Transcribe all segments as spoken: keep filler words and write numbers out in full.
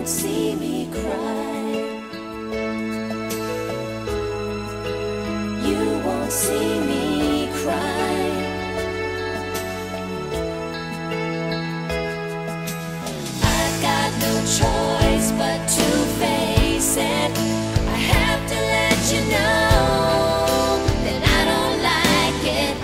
won't see me cry. You won't see me cry. I've got no choice but to face it. I have to let you know that I don't like it.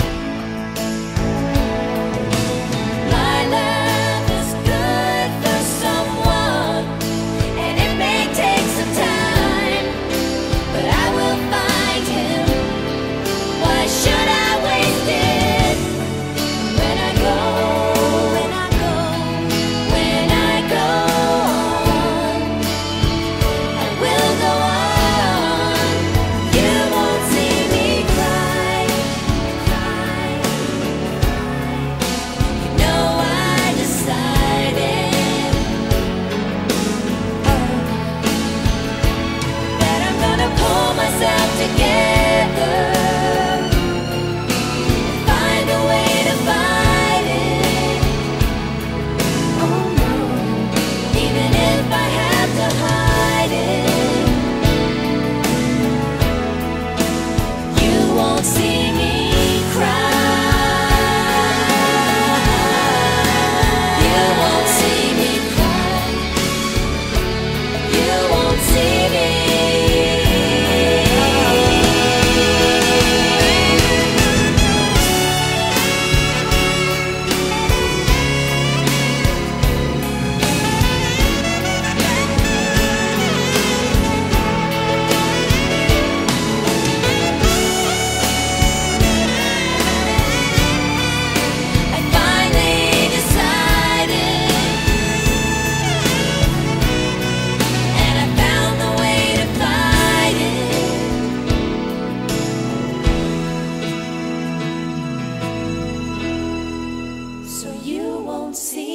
My love is good for someone, and it may take some time, but I will find him. Why should I waste it? When I go, when I go, when I go on, I will go on. You won't see me cry, cry, cry. You know I decided, oh, that I'm gonna pull myself together, find a way to fight it. Oh no, even if I have to hide it, you won't see me cry. You won't see me cry. You won't see me. I finally decided, and I found the way to fight it. So you won't see